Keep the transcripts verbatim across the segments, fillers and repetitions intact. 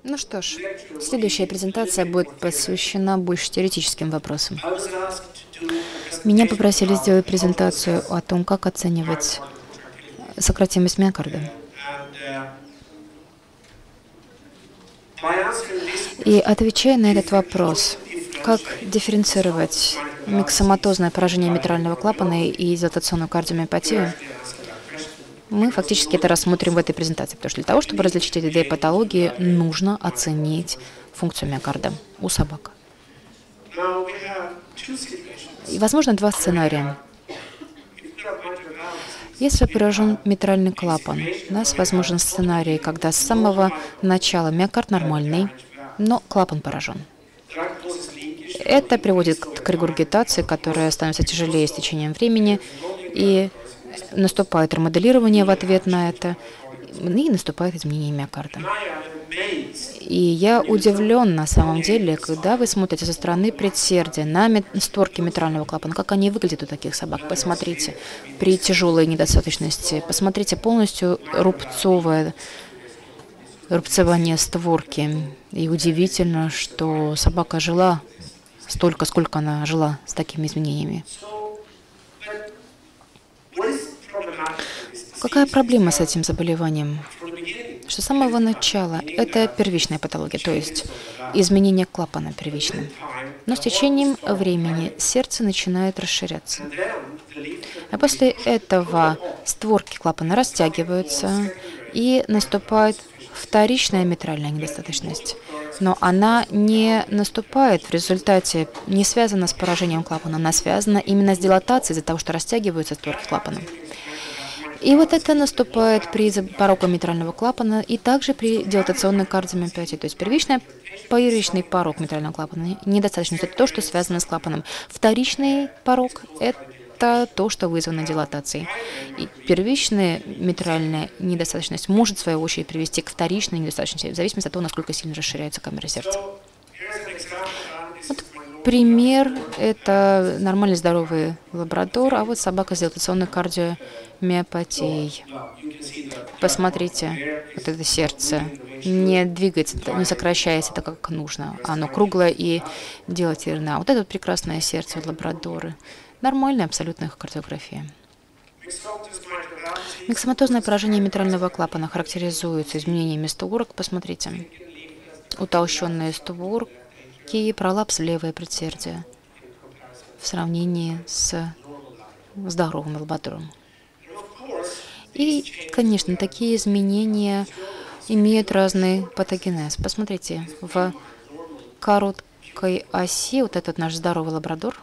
Ну что ж, следующая презентация будет посвящена больше теоретическим вопросам. Меня попросили сделать презентацию о том, как оценивать сократимость миокарда. И отвечая на этот вопрос, как дифференцировать миксоматозное поражение митрального клапана и дилатационную кардиомиопатию, мы фактически это рассмотрим в этой презентации, потому что для того, чтобы различить эти две патологии, нужно оценить функцию миокарда у собак. И, возможно, два сценария. Если поражен митральный клапан, у нас возможен сценарий, когда с самого начала миокард нормальный, но клапан поражен. Это приводит к регургитации, которая становится тяжелее с течением времени, и наступает ремоделирование в ответ на это, и наступает изменение миокарда. И я удивлен на самом деле, когда вы смотрите со стороны предсердия на створки митрального клапана, как они выглядят у таких собак. Посмотрите, при тяжелой недостаточности, посмотрите полностью рубцовое рубцевание створки. И удивительно, что собака жила столько, сколько она жила с такими изменениями. Какая проблема с этим заболеванием? Что с самого начала это первичная патология, то есть изменение клапана первичное. Но с течением времени сердце начинает расширяться. А после этого створки клапана растягиваются, и наступает вторичная митральная недостаточность. Но она не наступает в результате, не связана с поражением клапана, она связана именно с дилатацией из-за того, что растягиваются створки клапана. И вот это наступает при пороке митрального клапана и также при дилатационной кардиомиопатии. То есть первичный, первичный порог митрального клапана недостаточность – это то, что связано с клапаном. Вторичный порог – это то, что вызвано дилатацией. И первичная митральная недостаточность может, в свою очередь, привести к вторичной недостаточности, в зависимости от того, насколько сильно расширяется камера сердца. Вот пример – это нормальный здоровый лабрадор, а вот собака с дилатационной кардиомиопатией. Посмотрите, вот это сердце не двигается, не сокращается так, как нужно. Оно круглое и дилатированное. А вот это вот прекрасное сердце вот лабрадоры. Нормальная абсолютная кардиография. Миксоматозное поражение митрального клапана характеризуется изменениями створок. Посмотрите, утолщенные створки и пролапс в левое предсердие в сравнении с здоровым лабрадором. И, конечно, такие изменения имеют разный патогенез. Посмотрите, в короткой оси вот этот наш здоровый лабрадор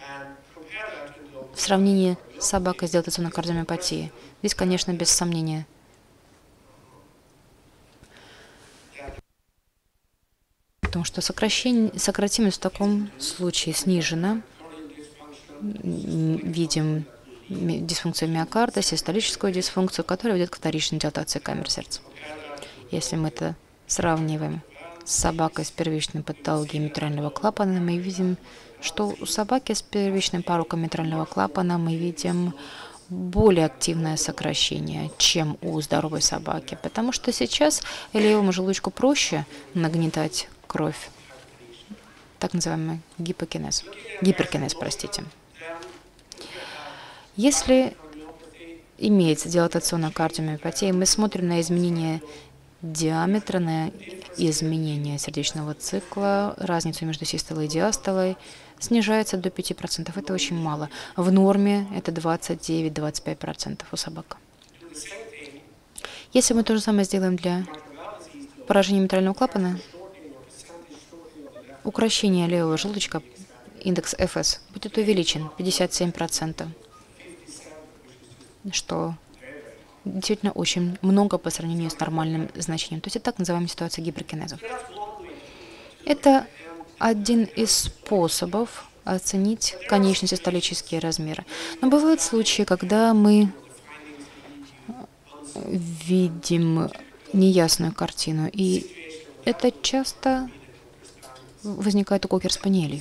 в сравнении с собакой с дилатационной кардиомиопатией. Здесь, конечно, без сомнения. Потому что сокращение, сократимость в таком случае снижена. Видим дисфункцию миокарда, систолическую дисфункцию, которая ведет к вторичной дилатации камер сердца. Если мы это сравниваем с собакой с первичной патологией митрального клапана, мы видим, что у собаки с первичным пороком митрального клапана мы видим более активное сокращение, чем у здоровой собаки, потому что сейчас левому желудочку проще нагнетать кровь, так называемый гипокинез, гиперкинез, простите. Если имеется дилатационная кардиомиопатия, мы смотрим на изменение диаметра, на изменение сердечного цикла, разницу между систолой и диастолой снижается до пяти процентов. Это очень мало. В норме это двадцать девять — двадцать пять процентов у собак. Если мы то же самое сделаем для поражения митрального клапана, укрощение левого желудочка, индекс эф эс, будет увеличен пятьдесят семь процентов, что действительно очень много по сравнению с нормальным значением. То есть это так называемая ситуация гиперкинеза. Это один из способов оценить конечные систолические размеры. Но бывают случаи, когда мы видим неясную картину, и это часто возникает у кокер-спаниелей.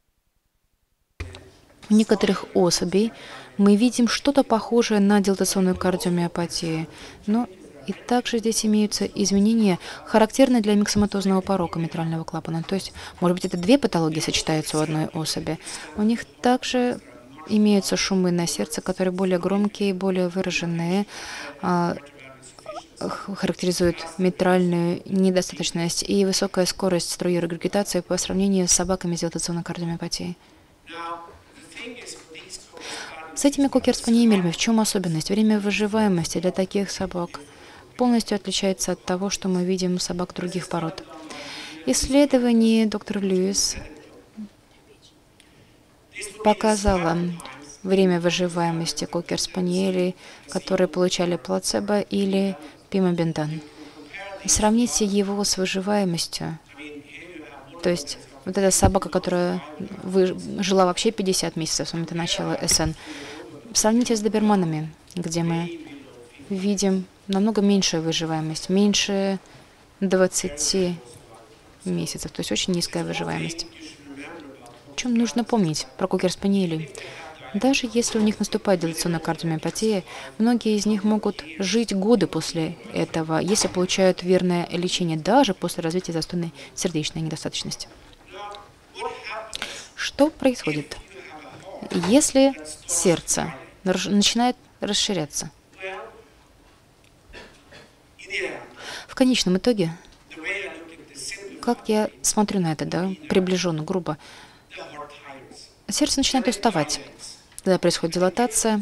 У некоторых особей мы видим что-то похожее на дилатационную кардиомиопатию, но И также здесь имеются изменения, характерные для миксоматозного порока митрального клапана. То есть, может быть, это две патологии сочетаются у одной особи. У них также имеются шумы на сердце, которые более громкие, более выраженные, характеризуют митральную недостаточность и высокая скорость струи регургитации по сравнению с собаками с дилатационной кардиомиопатией. С этими кокер-спаниелями в чем особенность? Время выживаемости для таких собак полностью отличается от того, что мы видим у собак других пород. Исследование доктора Льюис показало время выживаемости кокер-спаниелей, которые получали плацебо или пимобендан. Сравните его с выживаемостью, то есть вот эта собака, которая вы, жила вообще пятьдесят месяцев с момента начала СН, сравните с доберманами, где мы видим намного меньшую выживаемость, меньше двадцати месяцев, то есть очень низкая выживаемость. О чем нужно помнить про кокер-спаниелей? Даже если у них наступает дилатационная кардиомиопатия, многие из них могут жить годы после этого, если получают верное лечение, даже после развития застойной сердечной недостаточности. Что происходит, если сердце начинает расширяться? В конечном итоге, как я смотрю на это, да, приближенно, грубо, сердце начинает уставать. Когда происходит дилатация,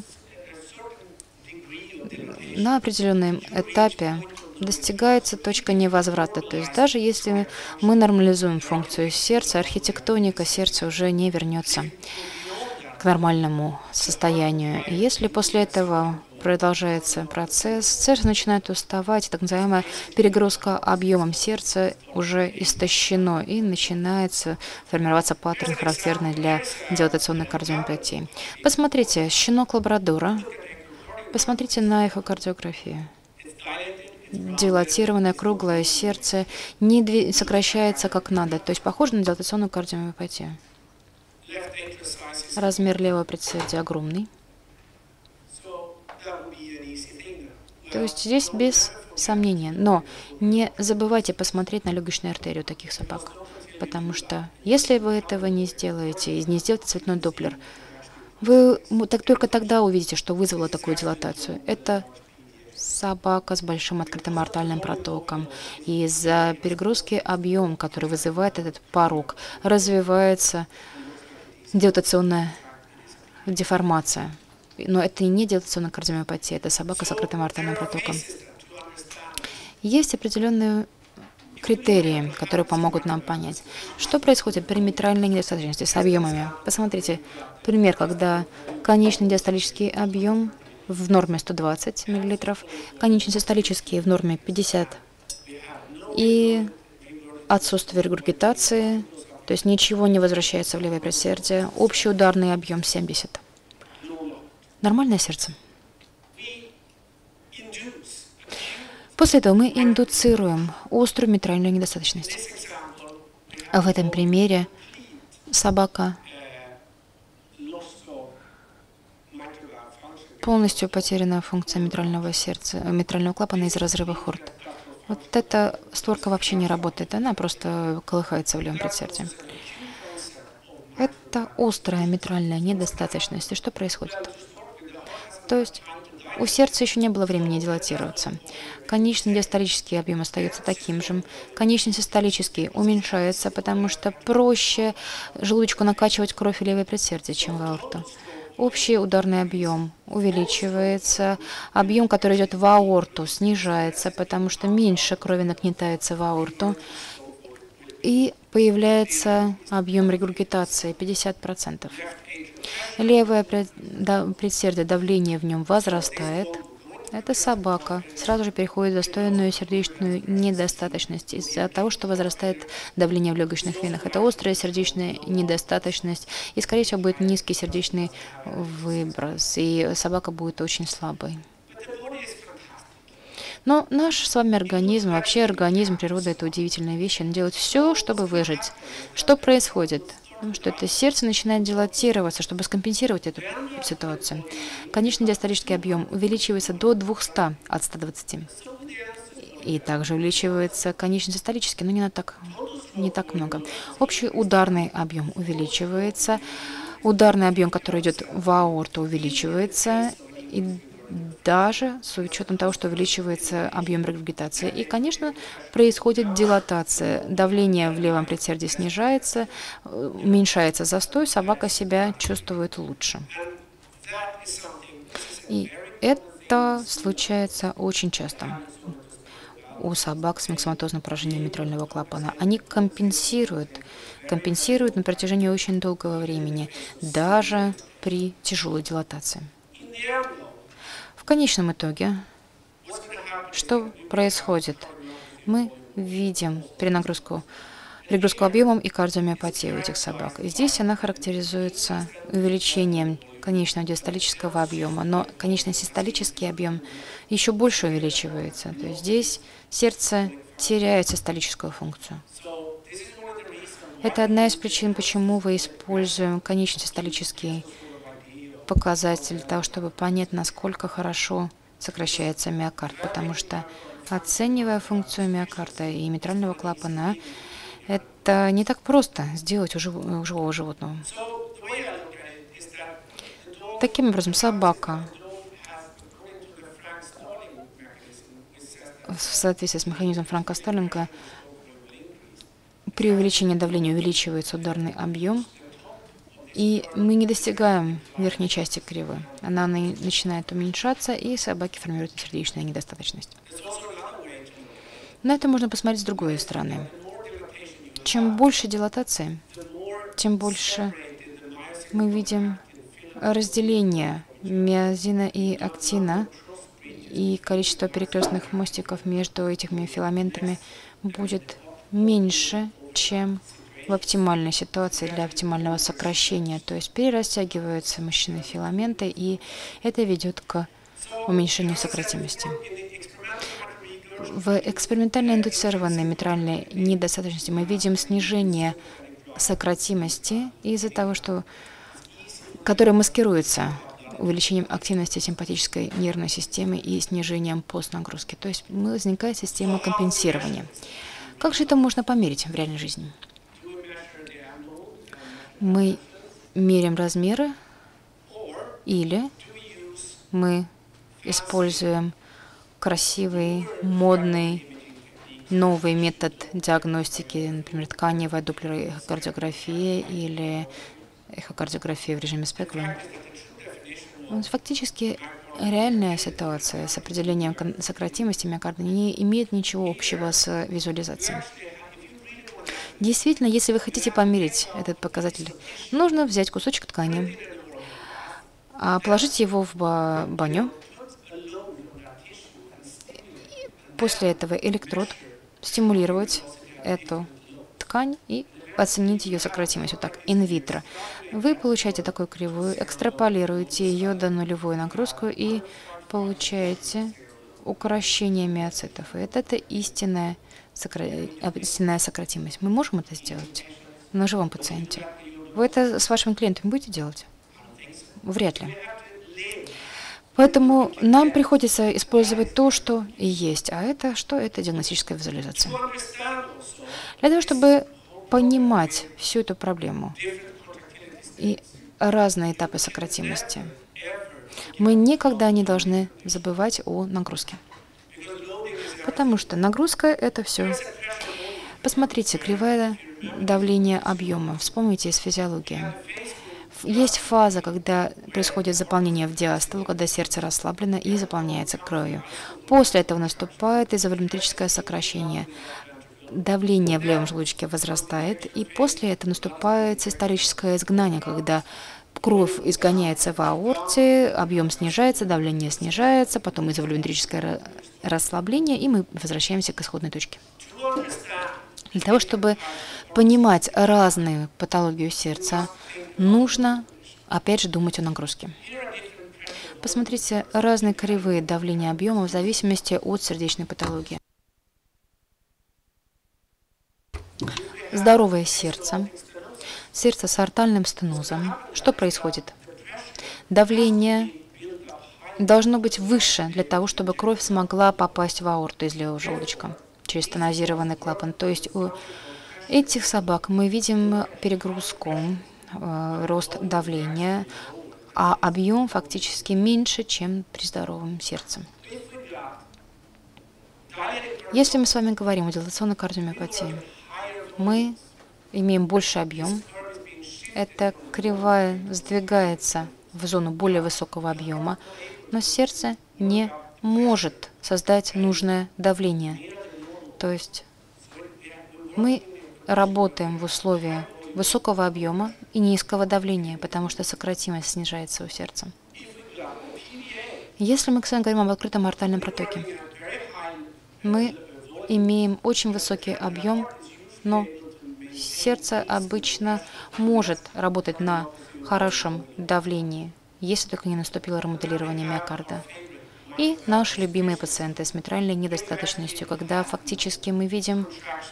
на определенном этапе достигается точка невозврата. То есть даже если мы нормализуем функцию сердца, архитектоника сердца уже не вернется к нормальному состоянию. И если после этого продолжается процесс, сердце начинает уставать, так называемая перегрузка объемом сердца уже истощено, и начинается формироваться паттерн, характерный для дилатационной кардиомиопатии. Посмотрите, щенок лабрадора, посмотрите на эхокардиографию. Дилатированное круглое сердце не сокращается как надо, то есть похоже на дилатационную кардиомиопатию. Размер левого предсердия огромный. То есть здесь без сомнения. Но не забывайте посмотреть на легочную артерию таких собак. Потому что если вы этого не сделаете, и не сделаете цветной доплер, вы так, только тогда увидите, что вызвало такую дилатацию. Это собака с большим открытым аортальным протоком. И из-за перегрузки объем, который вызывает этот порог, развивается дилатационная деформация. Но это и не дилатационная кардиомиопатия, это собака с открытым аортальным протоком. Есть определенные критерии, которые помогут нам понять, что происходит при митральной недостаточности с объемами. Посмотрите, пример, когда конечный диастолический объем в норме сто двадцать миллилитров, конечный систолический в норме пятьдесят, и отсутствие регургитации, то есть ничего не возвращается в левое предсердие, общий ударный объем семьдесят. Нормальное сердце. После этого мы индуцируем острую митральную недостаточность. В этом примере собака полностью потеряна функция митрального сердца, митрального клапана из-за разрыва хорд. Вот эта створка вообще не работает, она просто колыхается в левом предсердии. Это острая митральная недостаточность. И что происходит? То есть у сердца еще не было времени дилатироваться. Конечный диастолический объем остается таким же. Конечный систолический уменьшается, потому что проще желудочку накачивать кровь в левое предсердие, чем в аорту. Общий ударный объем увеличивается, объем, который идет в аорту, снижается, потому что меньше крови нагнетается в аорту, и появляется объем регургитации пятьдесят процентов. Левое предсердие, давление в нем возрастает. Эта собака сразу же переходит в застойную сердечную недостаточность из-за того, что возрастает давление в легочных венах. Это острая сердечная недостаточность, и, скорее всего, будет низкий сердечный выброс, и собака будет очень слабой. Но наш с вами организм, вообще организм, природа — это удивительная вещь, он делает все, чтобы выжить. Что происходит? Потому что это сердце начинает дилатироваться, чтобы скомпенсировать эту ситуацию. Конечный диастолический объем увеличивается до двухсот от ста двадцати. И также увеличивается конечно-систолический, но не, на так, не так много. Общий ударный объем увеличивается. Ударный объем, который идет в аорту, увеличивается. И даже с учетом того, что увеличивается объем регургитации. И, конечно, происходит дилатация. Давление в левом предсердии снижается, уменьшается застой, собака себя чувствует лучше. И это случается очень часто у собак с миксоматозным поражением митрального клапана. Они компенсируют, компенсируют на протяжении очень долгого времени, даже при тяжелой дилатации. В конечном итоге, что происходит? Мы видим перенагрузку, перегрузку объемом и кардиомиопатию у этих собак. И здесь она характеризуется увеличением конечного диастолического объема, но конечно-систолический объем еще больше увеличивается. То есть здесь сердце теряет систолическую функцию. Это одна из причин, почему мы используем конечно-систолический показатель для того, чтобы понять, насколько хорошо сокращается миокард, потому что, оценивая функцию миокарда и митрального клапана, это не так просто сделать у живого животного. Таким образом, собака в соответствии с механизмом Франка Старлинга при увеличении давления увеличивается ударный объем, и мы не достигаем верхней части кривы. Она начинает уменьшаться, и собаки формируют сердечная недостаточность. На это можно посмотреть с другой стороны. Чем больше дилатации, тем больше мы видим разделение миозина и актина, и количество перекрестных мостиков между этими филаментами будет меньше, чем в оптимальной ситуации для оптимального сокращения. То есть перерастягиваются мышечные филаменты, и это ведет к уменьшению сократимости. В экспериментально индуцированной митральной недостаточности мы видим снижение сократимости из-за того, что которое маскируется увеличением активности симпатической нервной системы и снижением постнагрузки. То есть возникает система компенсирования. Как же это можно померить в реальной жизни? Мы меряем размеры или мы используем красивый, модный, новый метод диагностики, например, тканевая доплероэхокардиография или эхокардиография в режиме спекулум. Фактически, реальная ситуация с определением сократимости миокарда не имеет ничего общего с визуализацией. Действительно, если вы хотите померить этот показатель, нужно взять кусочек ткани, положить его в баню. После этого электрод стимулировать эту ткань и оценить ее сократимость, вот так, инвитро. Вы получаете такую кривую, экстраполируете ее до нулевой нагрузку и получаете укорощение миоцитов. И это, это истинная, сокра... истинная сократимость. Мы можем это сделать на живом пациенте? Вы это с вашими клиентами будете делать? Вряд ли. Поэтому нам приходится использовать то, что и есть. А это что? Это диагностическая визуализация. Для того, чтобы понимать всю эту проблему и разные этапы сократимости, мы никогда не должны забывать о нагрузке. Потому что нагрузка — это все. Посмотрите, кривая давления объема. Вспомните из физиологии. Есть фаза, когда происходит заполнение в диастолу, когда сердце расслаблено и заполняется кровью. После этого наступает изоволюметрическое сокращение. Давление в левом желудочке возрастает, и после этого наступает систолическое изгнание, когда кровь изгоняется в аорте, объем снижается, давление снижается, потом изоволюметрическое расслабление, и мы возвращаемся к исходной точке. Для того, чтобы понимать разные патологии сердца, нужно, опять же, думать о нагрузке. Посмотрите разные кривые давления объема в зависимости от сердечной патологии. Здоровое сердце, сердце с аортальным стенозом. Что происходит? Давление должно быть выше для того, чтобы кровь смогла попасть в аорту из левого желудочка через тонизированный клапан. То есть у этих собак мы видим перегрузку, э, рост давления, а объем фактически меньше, чем при здоровом сердце. Если мы с вами говорим о дилатационной кардиомиопатии, мы имеем больший объем. Эта кривая сдвигается в зону более высокого объема, но сердце не может создать нужное давление. То есть мы работаем в условиях высокого объема и низкого давления, потому что сократимость снижается у сердца. Если мы, кстати, говорим об открытом аортальном протоке, мы имеем очень высокий объем, но сердце обычно может работать на хорошем давлении, если только не наступило ремоделирование миокарда. И наши любимые пациенты с митральной недостаточностью, когда фактически мы видим,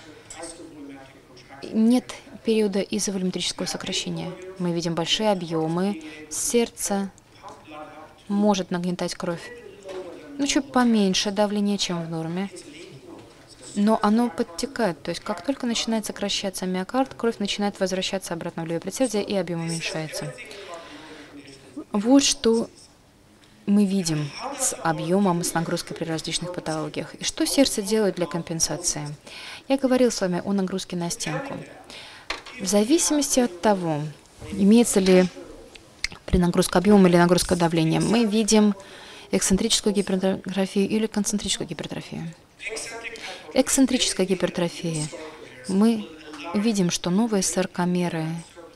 нет периода изоволюметрического сокращения. Мы видим большие объемы, сердце может нагнетать кровь, ну, чуть поменьше давления, чем в норме, но оно подтекает. То есть как только начинает сокращаться миокард, кровь начинает возвращаться обратно в левое предсердие, и объем уменьшается. Вот что мы видим с объемом, с нагрузкой при различных патологиях. И что сердце делает для компенсации? Я говорил с вами о нагрузке на стенку. В зависимости от того, имеется ли при нагрузке объема или нагрузка давления, мы видим эксцентрическую гипертрофию или концентрическую гипертрофию. Эксцентрическая гипертрофия. Мы видим, что новые саркомеры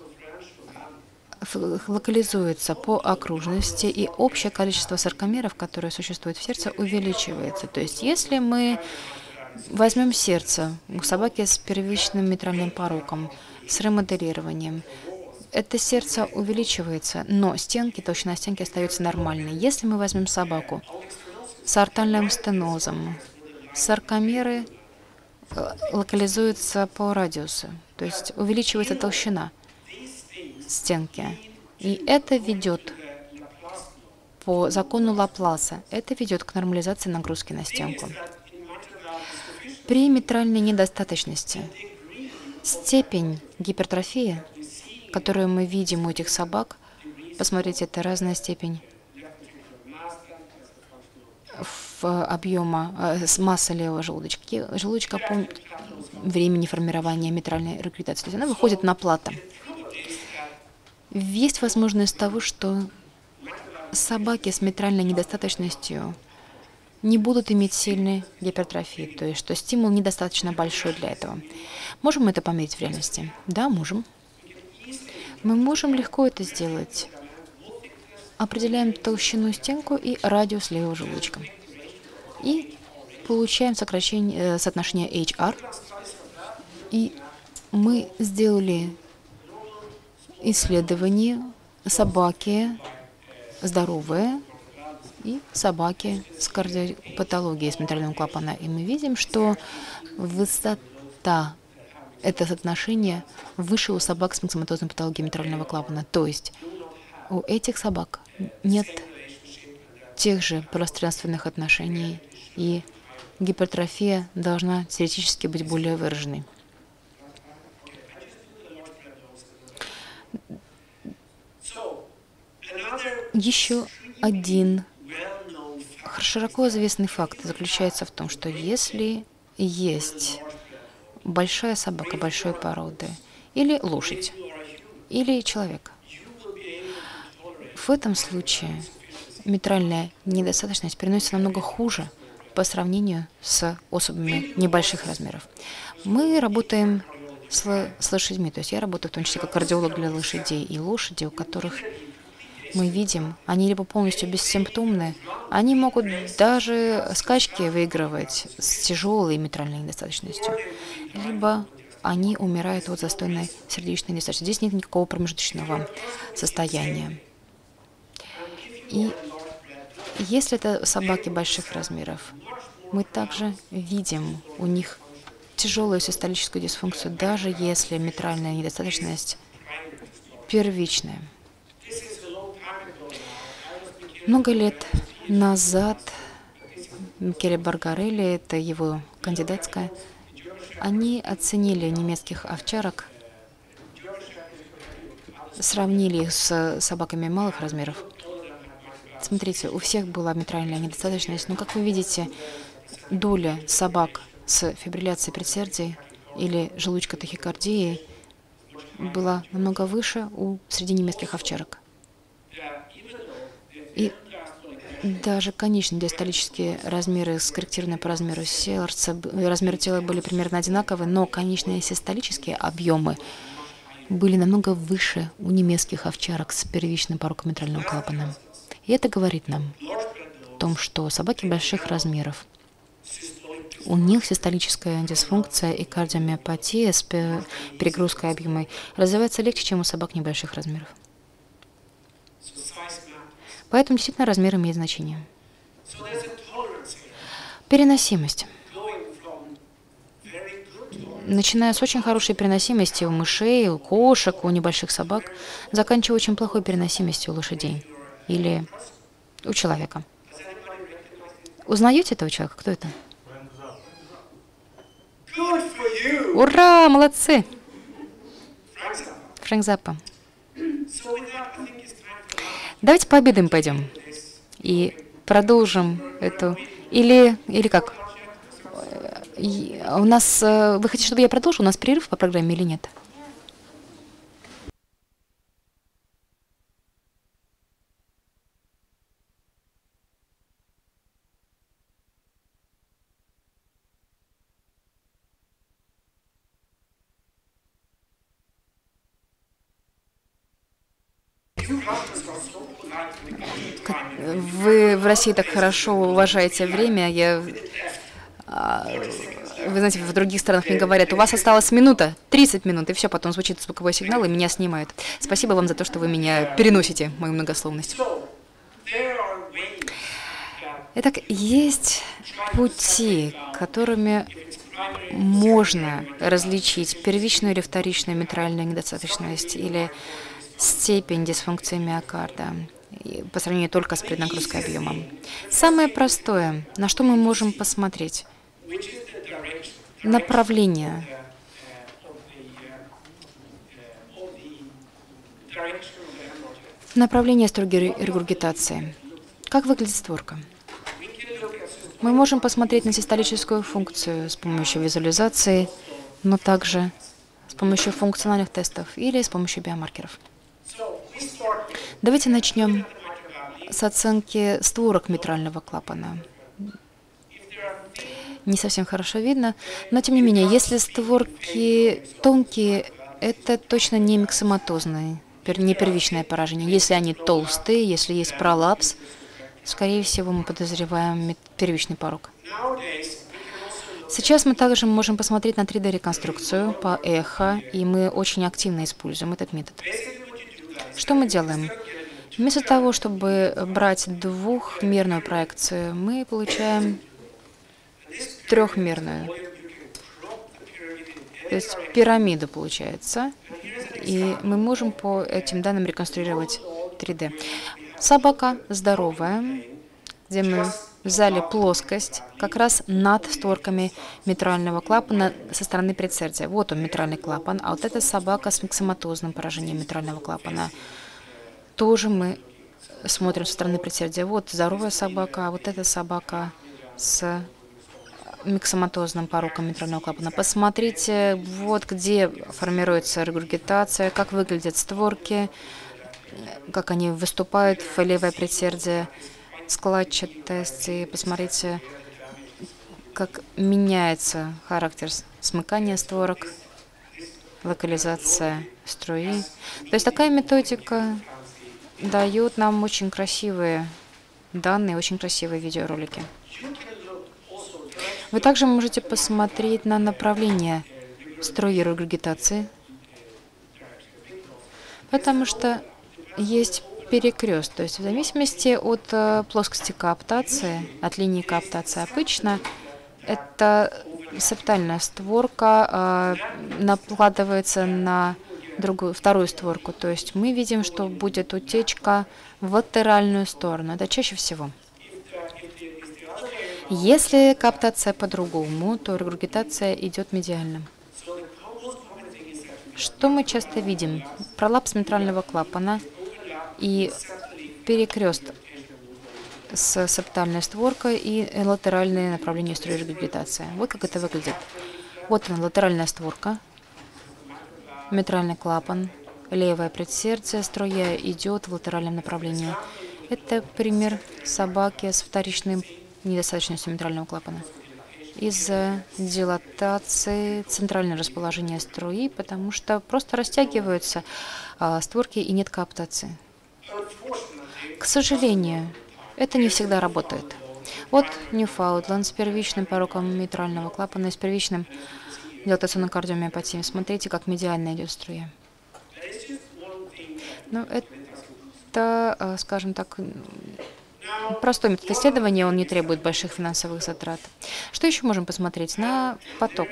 локализуются по окружности, и общее количество саркомеров, которые существуют в сердце, увеличивается. То есть если мы возьмем сердце у собаки с первичным митральным пороком, с ремоделированием, это сердце увеличивается, но стенки, толщина стенки остается нормальной. Если мы возьмем собаку с аортальным стенозом, саркомеры локализуются по радиусу, то есть увеличивается толщина стенки. И это ведет по закону Лапласа, это ведет к нормализации нагрузки на стенку. При митральной недостаточности степень гипертрофии, которую мы видим у этих собак, посмотрите, это разная степень в объема, с массы левого желудочка, желудочка по времени формирования митральной регургитации. То есть она выходит на плато. Есть возможность того, что собаки с митральной недостаточностью не будут иметь сильной гипертрофии, то есть что стимул недостаточно большой для этого. Можем мы это померить в реальности? Да, можем. Мы можем легко это сделать. Определяем толщину стенку и радиус левого желудочка. И получаем сокращение, э, соотношение эйч ар. И мы сделали исследование собаки здоровые и собаки с кардиопатологией, с митральным клапана. И мы видим, что высота, это соотношение выше у собак с миксоматозной патологией митрального клапана. То есть у этих собак нет тех же пространственных отношений, и гипертрофия должна теоретически быть более выраженной. Еще один широко известный факт заключается в том, что если есть большая собака большой породы, или лошадь, или человек, в этом случае митральная недостаточность переносится намного хуже по сравнению с особями небольших размеров. Мы работаем с, с лошадьми, то есть я работаю в том числе как кардиолог для лошадей, и лошади, у которых мы видим, они либо полностью бессимптомны, они могут даже скачки выигрывать с тяжелой митральной недостаточностью, либо они умирают от застойной сердечной недостаточности. Здесь нет никакого промежуточного состояния. И если это собаки больших размеров, мы также видим у них тяжелую систолическую дисфункцию, даже если митральная недостаточность первичная. Много лет назад Микеле Баргарелли, это его кандидатская, они оценили немецких овчарок, сравнили их с собаками малых размеров. Смотрите, у всех была митральная недостаточность, но, как вы видите, доля собак с фибрилляцией предсердий или желудочко-тахикардией была намного выше у среди немецких овчарок. И даже конечные диастолические размеры, скорректированные по размеру сердца, размеры тела были примерно одинаковые, но конечные систолические объемы были намного выше у немецких овчарок с первичным пороком митрального клапана. И это говорит нам о том, что собаки больших размеров, у них систолическая дисфункция и кардиомиопатия с перегрузкой объема развивается легче, чем у собак небольших размеров. Поэтому действительно размер имеет значение. Переносимость. Начиная с очень хорошей переносимости у мышей, у кошек, у небольших собак, заканчивая очень плохой переносимостью у лошадей или у человека. Узнаете этого человека? Кто это? Ура! Молодцы! Фрэнк Заппа. Давайте пообедаем пойдем и продолжим эту... Или, или как? У нас... Вы хотите, чтобы я продолжил? У нас перерыв по программе или нет? Вы в России так хорошо уважаете время. Я, вы знаете, в других странах мне говорят, у вас осталась минута, тридцать минут, и все, потом звучит звуковой сигнал, и меня снимают. Спасибо вам за то, что вы меня переносите, мою многословность. Итак, есть пути, которыми можно различить первичную или вторичную митральную недостаточность или степень дисфункции миокарда по сравнению только с преднагрузкой объемом. Самое простое, на что мы можем посмотреть, направление. Направление струги регургитации. Как выглядит створка? Мы можем посмотреть на систолическую функцию с помощью визуализации, но также с помощью функциональных тестов или с помощью биомаркеров. Давайте начнем с оценки створок митрального клапана. Не совсем хорошо видно, но тем не менее, если створки тонкие, это точно не миксоматозное, не первичное поражение. Если они толстые, если есть пролапс, скорее всего, мы подозреваем первичный порок. Сейчас мы также можем посмотреть на три дэ реконструкцию по эхо, и мы очень активно используем этот метод. Что мы делаем? Вместо того, чтобы брать двухмерную проекцию, мы получаем трехмерную. То есть пирамиду получается. И мы можем по этим данным реконструировать три дэ. Собака здоровая, где мы взяли плоскость как раз над створками митрального клапана со стороны предсердия. Вот он, митральный клапан, а вот эта собака с миксоматозным поражением митрального клапана. Тоже мы смотрим со стороны предсердия. Вот здоровая собака, а вот эта собака с миксоматозным пороком митрального клапана. Посмотрите, вот где формируется регургитация, как выглядят створки, как они выступают в левое предсердие, складчатость. И посмотрите, как меняется характер смыкания створок, локализация струи. То есть такая методика дает нам очень красивые данные, очень красивые видеоролики. Вы также можете посмотреть на направление струи регургитации, потому что есть перекрест. То есть в зависимости от э, плоскости кооптации, от линии кооптации обычно, это септальная створка э, накладывается на другую, вторую створку. То есть мы видим, что будет утечка в латеральную сторону. Это чаще всего. Если каптация по-другому, то регургитация идет медиально. Что мы часто видим? Пролапс митрального клапана и перекрест с септальной створкой и латеральное направление струи регургитации. Вот как это выглядит. Вот она, латеральная створка, митральный клапан, левое предсердие, струя идет в латеральном направлении. Это пример собаки с вторичным недостаточностью митрального клапана. Из-за дилатации центральное расположение струи, потому что просто растягиваются а, створки и нет каптации. К сожалению, это не всегда работает. Вот Ньюфаундленд с первичным пороком митрального клапана и с первичным дилатационной кардиомиопатией. Смотрите, как медиально идет струя. Ну, это, скажем так, простой метод исследования, он не требует больших финансовых затрат. Что еще можем посмотреть? На поток.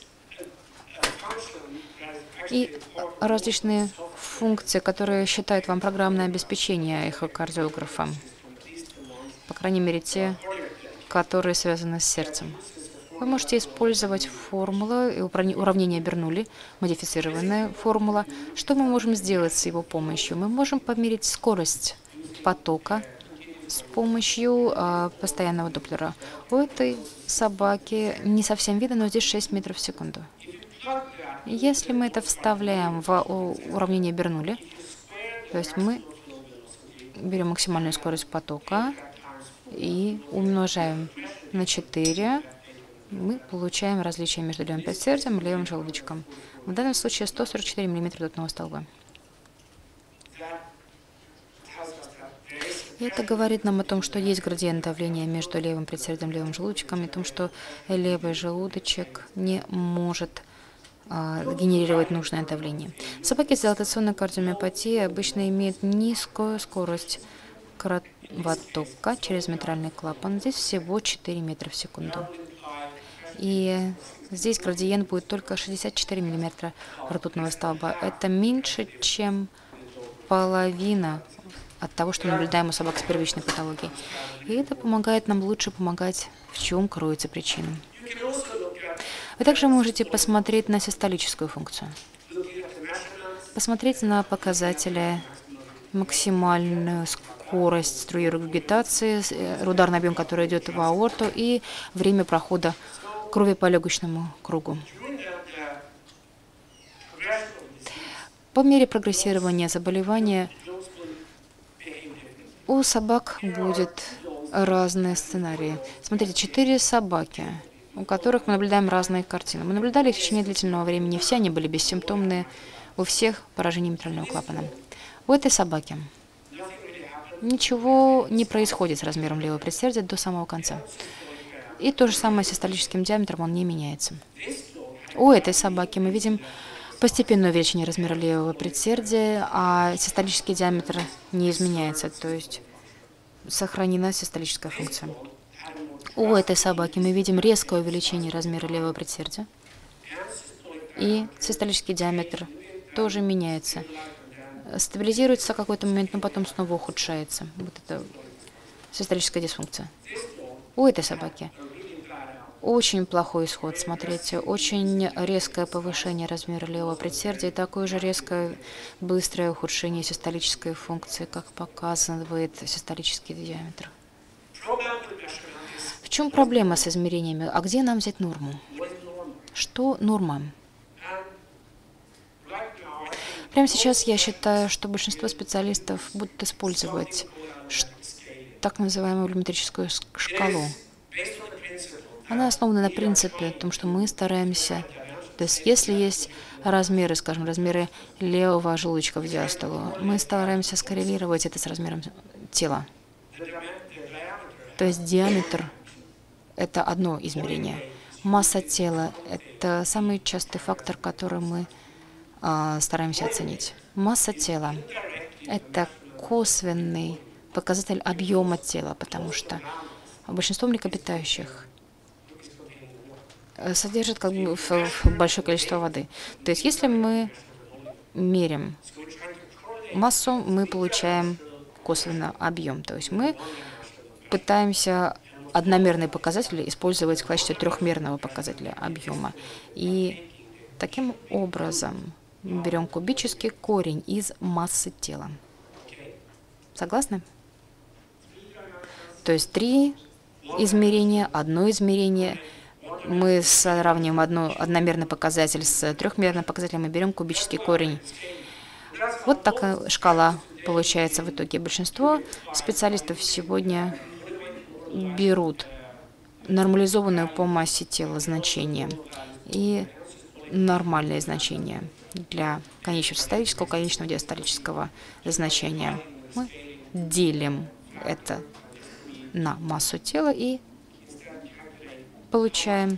И различные функции, которые считает вам программное обеспечение эхокардиографом. По крайней мере, те, которые связаны с сердцем. Вы можете использовать формулу, уравнение Бернулли, модифицированная формула. Что мы можем сделать с его помощью? Мы можем померить скорость потока с помощью а, постоянного доплера. У этой собаки не совсем видно, но здесь шесть метров в секунду. Если мы это вставляем в уравнение Бернулли, то есть мы берем максимальную скорость потока и умножаем на четыре, мы получаем различие между левым предсердием и левым желудочком. В данном случае сто сорок четыре миллиметра ртутного столба. И это говорит нам о том, что есть градиент давления между левым предсердием и левым желудочком, и о том, что левый желудочек не может а, генерировать нужное давление. Собаки с дилатационной кардиомиопатией обычно имеют низкую скорость кровотока через митральный клапан. Здесь всего четыре метра в секунду. И здесь градиент будет только шестьдесят четыре миллиметра ртутного столба. Это меньше, чем половина от того, что мы наблюдаем у собак с первичной патологией. И это помогает нам лучше помогать, в чем кроется причина. Вы также можете посмотреть на систолическую функцию. Посмотреть на показатели максимальную скорость струи регургитации, ударный объем, который идет в аорту, и время прохода крови по легочному кругу. По мере прогрессирования заболевания у собак будет разные сценарии. Смотрите, четыре собаки, у которых мы наблюдаем разные картины. Мы наблюдали их в течение длительного времени. Все они были бессимптомные, у всех поражение митрального клапана. У этой собаки ничего не происходит с размером левого предсердия до самого конца. И то же самое с систолическим диаметром, он не меняется. У этой собаки мы видим постепенное увеличение размера левого предсердия, а систолический диаметр не изменяется, то есть сохранена систолическая функция. У этой собаки мы видим резкое увеличение размера левого предсердия, и систолический диаметр тоже меняется. Стабилизируется в какой-то момент, но потом снова ухудшается. Вот это систолическая дисфункция. У этой собаки очень плохой исход, смотрите, очень резкое повышение размера левого предсердия и такое же резкое быстрое ухудшение систолической функции, как показывает систолический диаметр. В чем проблема с измерениями? А где нам взять норму? Что норма? Прямо сейчас я считаю, что большинство специалистов будут использовать так называемую волюметрическую шкалу. Она основана на принципе, о том, что мы стараемся, то есть если есть размеры, скажем, размеры левого желудочка в диастолу, мы стараемся скоррелировать это с размером тела. То есть диаметр – это одно измерение. Масса тела – это самый частый фактор, который мы а, стараемся оценить. Масса тела – это косвенный показатель объема тела, потому что большинство млекопитающих содержит как бы большое количество воды. То есть если мы меряем массу, мы получаем косвенно объем. То есть мы пытаемся одномерные показатели использовать в качестве трехмерного показателя объема. И таким образом мы берем кубический корень из массы тела. Согласны? То есть три измерения, одно измерение. Мы сравниваем одно, одномерный показатель с трехмерным показателем, мы берем кубический корень. Вот такая шкала получается в итоге. Большинство специалистов сегодня берут нормализованную по массе тела значение и нормальные значения для конечного систолического, конечного диастолического значения. Мы делим это на массу тела и получаем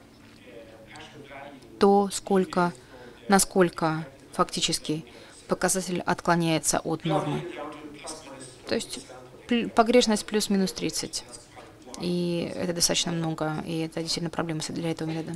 то, сколько, насколько фактически показатель отклоняется от нормы. То есть погрешность плюс-минус тридцать. И это достаточно много, и это действительно проблема для этого метода.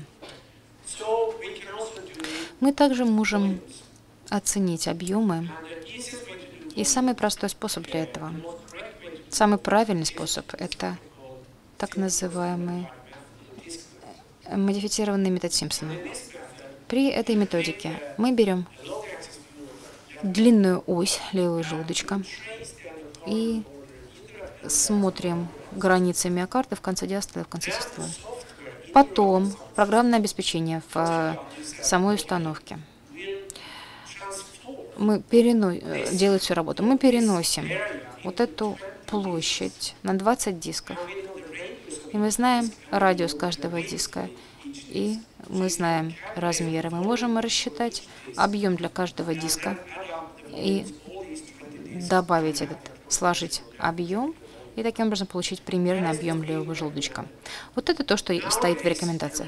Мы также можем оценить объемы. И самый простой способ для этого, самый правильный способ, это так называемый модифицированный метод Симпсона. При этой методике мы берем длинную ось левого желудочка и смотрим границы миокарда в конце диастоли и в конце систолы. Потом программное обеспечение в самой установке. Мы перено... делаем всю работу. Мы переносим вот эту площадь на двадцать дисков. И мы знаем радиус каждого диска. И мы знаем размеры. Мы можем рассчитать объем для каждого диска и добавить этот, сложить объем, и таким образом получить примерный объем левого желудочка. Вот это то, что стоит в рекомендациях.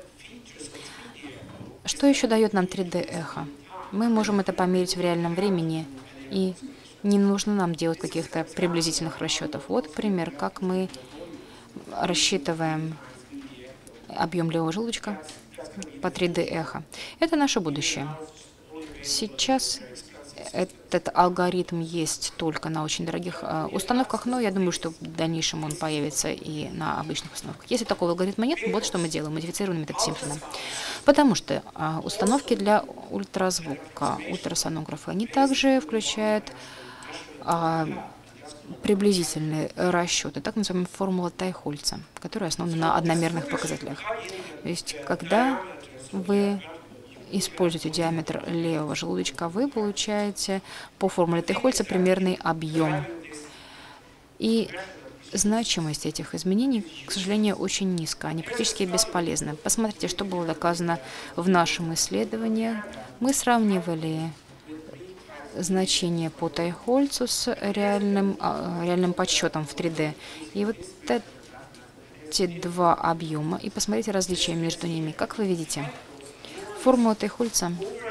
Что еще дает нам три дэ эхо? Мы можем это померить в реальном времени, и не нужно нам делать каких-то приблизительных расчетов. Вот пример, как мы рассчитываем объем левого желудочка по три дэ эхо. Это наше будущее. Сейчас этот алгоритм есть только на очень дорогих э, установках, но я думаю, что в дальнейшем он появится и на обычных установках. Если такого алгоритма нет, вот что мы делаем, модифицированный метод Симпсона. Потому что э, установки для ультразвука, ультрасонографа, они также включают э, приблизительные расчеты, так называемая формула Тайхольца, которая основана на одномерных показателях. То есть, когда вы используете диаметр левого желудочка, вы получаете по формуле Тайхольца примерный объем. И значимость этих изменений, к сожалению, очень низкая, они практически бесполезны. Посмотрите, что было доказано в нашем исследовании. Мы сравнивали значение по Тайхольцу с реальным, реальным подсчетом в три дэ. И вот эти два объема, и посмотрите различия между ними. Как вы видите, формула Тайхольца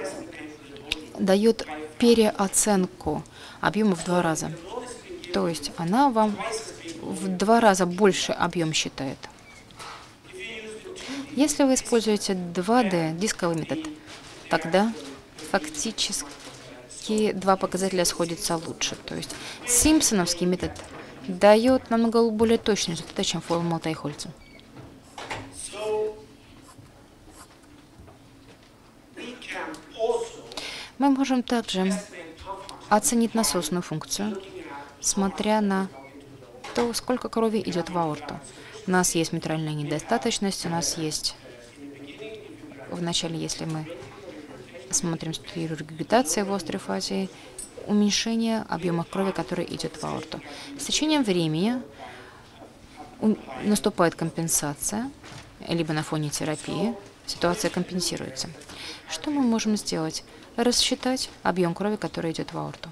дает переоценку объема в два раза. То есть она вам в два раза больше объем считает. Если вы используете два дэ дисковый метод, тогда фактически два показателя сходятся лучше. То есть симпсоновский метод дает намного более точный результат, чем формула Тайхольца. Мы можем также оценить насосную функцию, смотря на то, сколько крови идет в аорту. У нас есть митральная недостаточность, у нас есть в начале, если мы смотрим структуру регургитации в острой фазе, уменьшение объема крови, который идет в аорту. С течением времени наступает компенсация, либо на фоне терапии ситуация компенсируется. Что мы можем сделать? Рассчитать объем крови, который идет в аорту.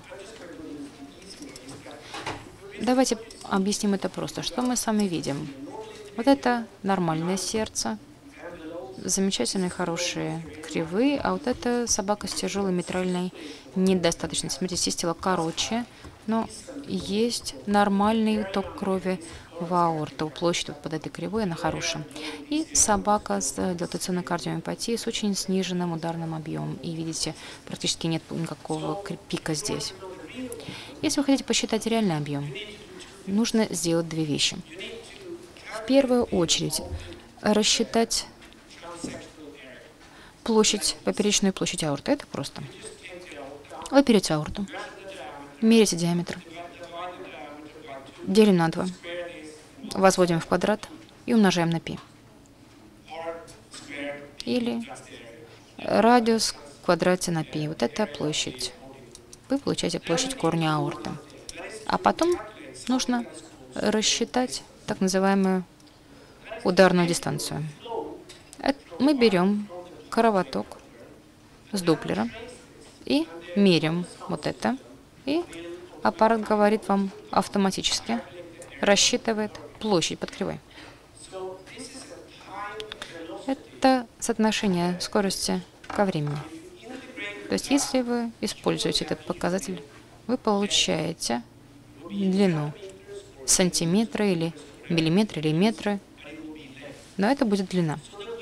Давайте объясним это просто. Что мы сами видим? Вот это нормальное сердце, замечательные, хорошие кривые, а вот это собака с тяжелой митральной недостаточностью. Смотрите, система короче, но есть нормальный ток крови в аорту. Площадь вот под этой кривой, она хорошая. И собака с дилатационной кардиомиопатией с очень сниженным ударным объемом. И видите, практически нет никакого пика здесь. Если вы хотите посчитать реальный объем, нужно сделать две вещи. В первую очередь рассчитать площадь, поперечную площадь аорты. Это просто. Вы берете аорту, меряете диаметр, делим на два, возводим в квадрат и умножаем на π. Или радиус в квадрате на π. Вот это площадь. Вы получаете площадь корня аорты. А потом нужно рассчитать так называемую ударную дистанцию. Мы берем кровоток с доплера и меряем вот это. И аппарат говорит вам автоматически, рассчитывает площадь под кривой. Это соотношение скорости ко времени. То есть, если вы используете этот показатель, вы получаете длину сантиметра или миллиметра или метра, но это будет длина.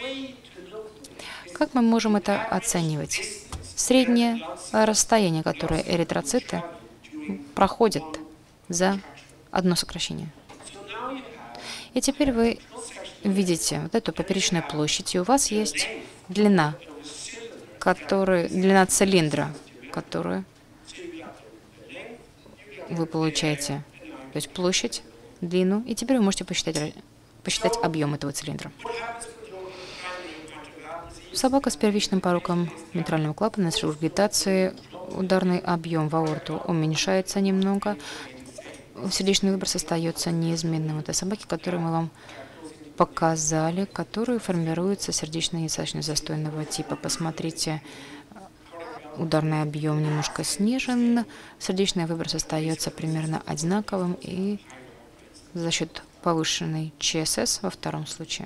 Как мы можем это оценивать? Среднее расстояние, которое эритроциты проходят за одно сокращение. И теперь вы видите вот эту поперечную площадь, и у вас есть длина, который, длина цилиндра, которую вы получаете, то есть площадь, длину, и теперь вы можете посчитать, посчитать объем этого цилиндра. Собака с первичным пороком митрального клапана с регургитацией, ударный объем в аорту уменьшается немного, сердечный выброс остается неизменным. Это собаки, которые мы вам показали, которые формируются сердечно-яичный застойного типа. Посмотрите, ударный объем немножко снижен, сердечный выброс остается примерно одинаковым и за счет повышенной ЧСС во втором случае.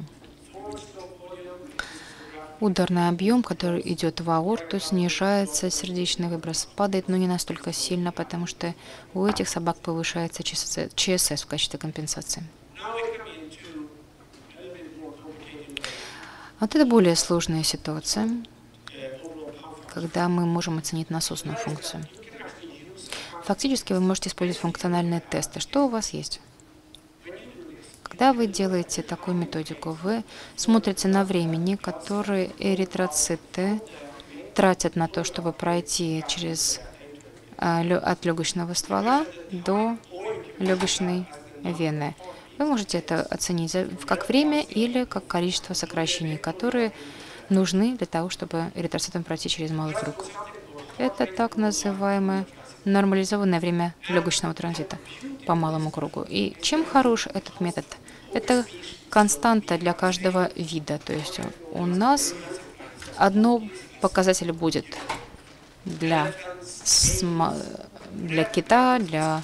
Ударный объем, который идет в аорту, снижается, сердечный выброс падает, но не настолько сильно, потому что у этих собак повышается ЧСС в качестве компенсации. Вот это более сложная ситуация, когда мы можем оценить насосную функцию. Фактически вы можете использовать функциональные тесты. Что у вас есть? Когда вы делаете такую методику, вы смотрите на времени, которое эритроциты тратят на то, чтобы пройти через, от легочного ствола до легочной вены. Вы можете это оценить как время или как количество сокращений, которые нужны для того, чтобы эритроцитам пройти через малый круг. Это так называемое нормализованное время легочного транзита по малому кругу. И чем хорош этот метод? Это константа для каждого вида. То есть у нас одно показатель будет для, для кита, для,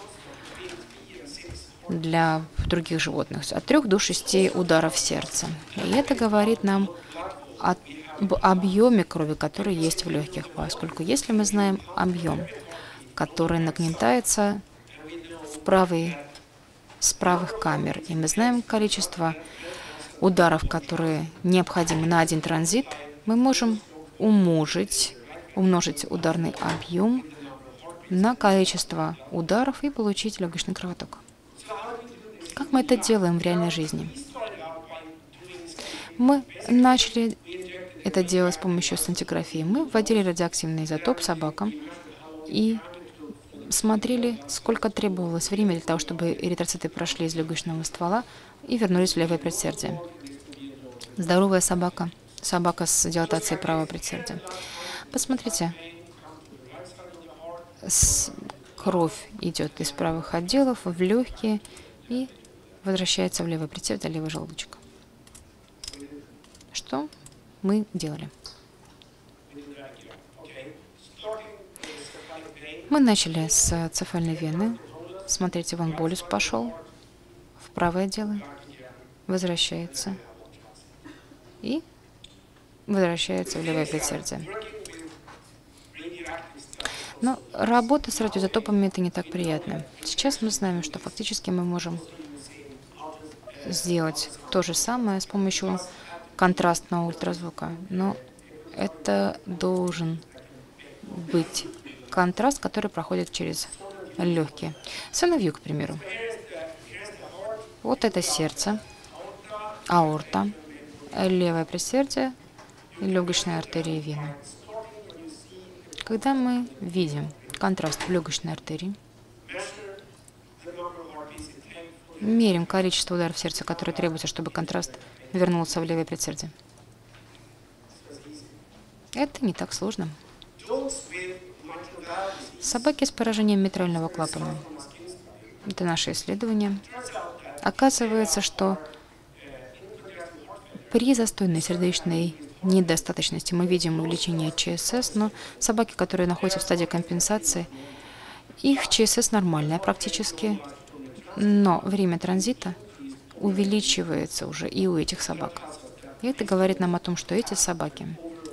для других животных. От трех до шести ударов сердца. И это говорит нам о, об объеме крови, который есть в легких. Поскольку если мы знаем объем, который нагнетается в правый с правых камер, и мы знаем количество ударов, которые необходимы на один транзит, мы можем умножить, умножить ударный объем на количество ударов и получить легочный кровоток. Как мы это делаем в реальной жизни? Мы начали это делать с помощью сцинтиграфии. Мы вводили радиоактивный изотоп собакам и смотрели, сколько требовалось времени для того, чтобы эритроциты прошли из легочного ствола и вернулись в левое предсердие. Здоровая собака, собака с дилатацией правого предсердия. Посмотрите, с кровь идет из правых отделов в легкие и возвращается в левое предсердие, левый желудочек. Что мы делали? Мы начали с цефальной вены. Смотрите, вон болюс пошел в правое дело, возвращается и возвращается в левое предсердие. Но работа с радиоизотопами — это не так приятно. Сейчас мы знаем, что фактически мы можем сделать то же самое с помощью контрастного ультразвука. Но это должен быть контраст, который проходит через легкие. Сыновью, к примеру. Вот это сердце, аорта, левое предсердие, легочная артерия и вена. Когда мы видим контраст в легочной артерии, мерим количество ударов сердца, которые требуется, чтобы контраст вернулся в левое предсердие. Это не так сложно. Собаки с поражением митрального клапана. Это наше исследование. Оказывается, что при застойной сердечной недостаточности мы видим увеличение ЧСС, но собаки, которые находятся в стадии компенсации, их ЧСС нормальная практически, но время транзита увеличивается уже и у этих собак. И это говорит нам о том, что эти собаки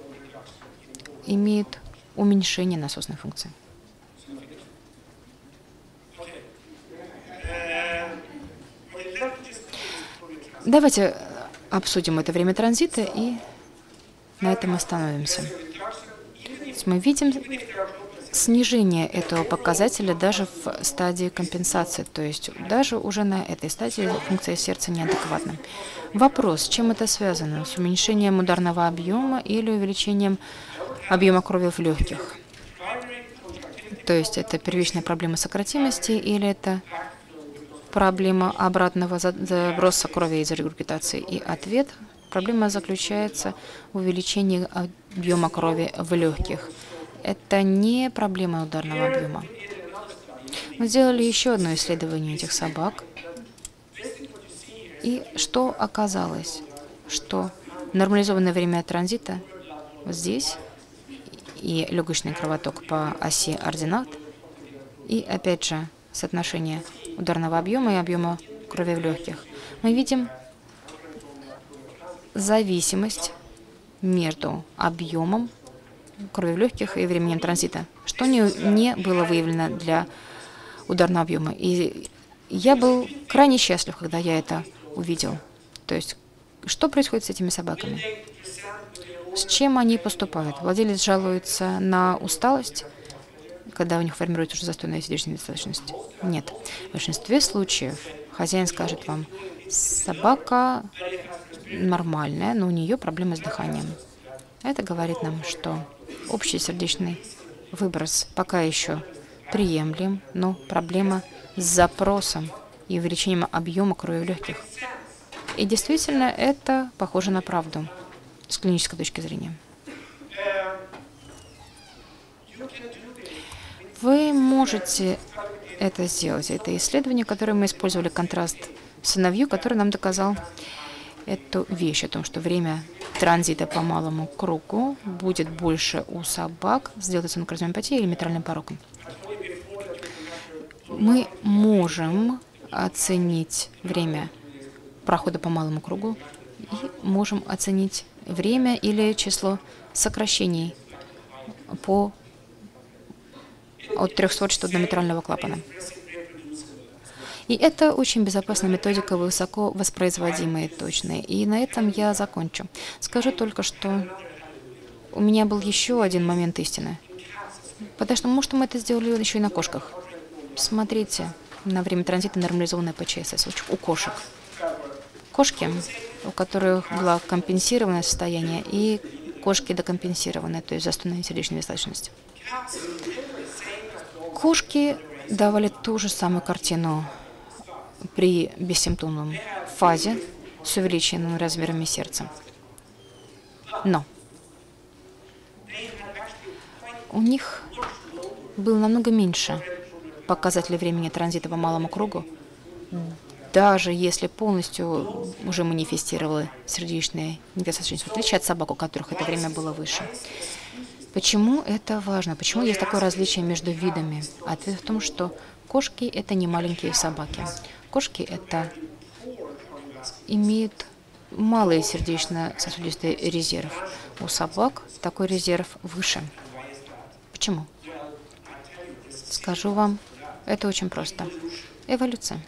имеют уменьшение насосной функции. Давайте обсудим это время транзита и на этом остановимся. Мы видим снижение этого показателя даже в стадии компенсации, то есть даже уже на этой стадии функция сердца неадекватна. Вопрос, с чем это связано? С уменьшением ударного объема или увеличением объема крови в легких? То есть это первичная проблема сократимости или это проблема обратного заброса крови из регургитации? И ответ – проблема заключается в увеличении объема крови в легких. Это не проблема ударного объема. Мы сделали еще одно исследование этих собак. И что оказалось? Что нормализованное время транзита вот здесь и легочный кровоток по оси ординат, и опять же соотношение ударного объема и объема крови в легких. Мы видим зависимость между объемом крови в легких и временем транзита, что не, не было выявлено для ударного объема. И я был крайне счастлив, когда я это увидел. То есть, что происходит с этими собаками? С чем они поступают? Владелец жалуется на усталость, когда у них формируется уже застойная сердечная недостаточность? Нет. В большинстве случаев хозяин скажет вам, собака нормальная, но у нее проблемы с дыханием. Это говорит нам, что общий сердечный выброс пока еще приемлем, но проблема с запросом и увеличением объема крови в легких. И действительно, это похоже на правду с клинической точки зрения. Вы можете это сделать. Это исследование, которое мы использовали, контраст сыновью, который нам доказал эту вещь о том, что время транзита по малому кругу будет больше у собак с делтационной кардиомиопатией или митральным пороком. Мы можем оценить время прохода по малому кругу и можем оценить время или число сокращений по от трехстворчатого до митрального клапана. И это очень безопасная методика, высоко воспроизводимая и точная. И на этом я закончу. Скажу только, что у меня был еще один момент истины. Потому что, может, мы это сделали еще и на кошках. Смотрите на время транзита, нормализованное по ЧСС у кошек. Кошки, у которых было компенсированное состояние, и кошки декомпенсированные, то есть застойная сердечная недостаточность. Кошки давали ту же самую картину при бессимптомном фазе с увеличенными размерами сердца. Но у них было намного меньше показателей времени транзита по малому кругу, даже если полностью уже манифестировала сердечная недостаточность, в отличие от собак, у которых это время было выше. Почему это важно? Почему есть такое различие между видами? Ответ в том, что кошки – это не маленькие собаки. Кошки – это имеют малый сердечно-сосудистый резерв. У собак такой резерв выше. Почему? Скажу вам, это очень просто. Эволюция.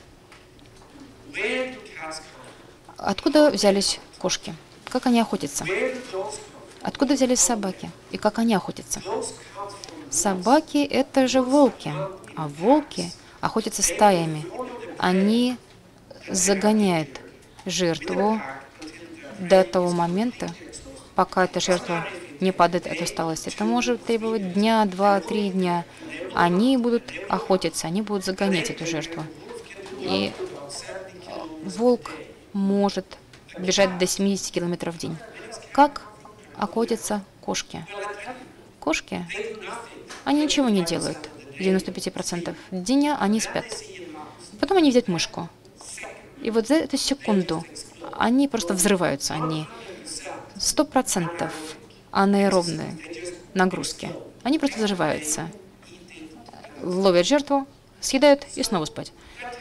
Откуда взялись кошки? Как они охотятся? Откуда взялись собаки? И как они охотятся? Собаки – это же волки, а волки охотятся стаями. Они загоняет жертву до того момента, пока эта жертва не падает от усталости. Это может требовать дня, два, три дня. Они будут охотиться, они будут загонять эту жертву. И волк может бежать до семидесяти километров в день. Как охотятся кошки? Кошки, они ничего не делают. девяносто пять процентов дня они спят. Потом они видят мышку. И вот за эту секунду они просто взрываются. Они сто процентов анаэробные нагрузки. Они просто взрываются. Ловят жертву, съедают и снова спать.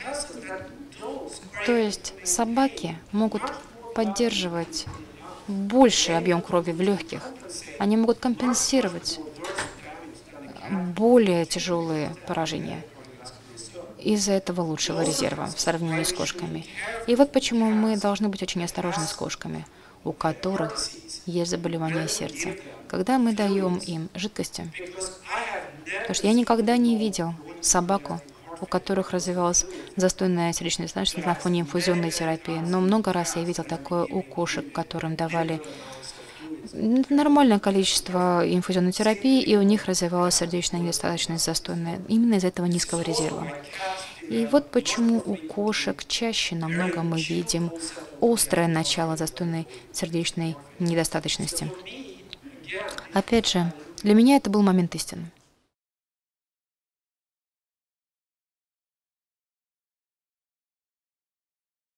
То есть собаки могут поддерживать больший объем крови в легких. Они могут компенсировать более тяжелые поражения из-за этого лучшего резерва в сравнении с кошками. И вот почему мы должны быть очень осторожны с кошками, у которых есть заболевание сердца. Когда мы даем им жидкости, потому что я никогда не видел собаку, у которых развивалась застойная сердечная недостаточность на фоне инфузионной терапии. Но много раз я видел такое у кошек, которым давали нормальное количество инфузионной терапии, и у них развивалась сердечная недостаточность застойная именно из-за этого низкого резерва. И вот почему у кошек чаще намного мы видим острое начало застойной сердечной недостаточности. Опять же, для меня это был момент истины.